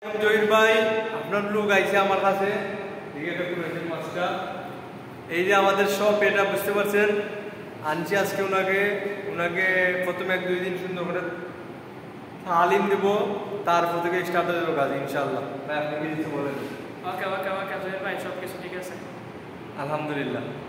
জহির ভাই আপনার লোক আইছে আমার কাছে মাছটা এই যে আমাদের শপ এটা বুঝতে পারছেন আনছি আজকে ওনাকে প্রথমে 1-2 দিন সুন্দর করে তালিম দেব তারপর থেকে স্টার্ট হয়ে যাবে কাজ ইনশাআল্লাহ। ভাই আপনি কি কিছু বলেন? ওকে জহির ভাই সব কিছু ঠিক আছে আলহামদুলিল্লাহ।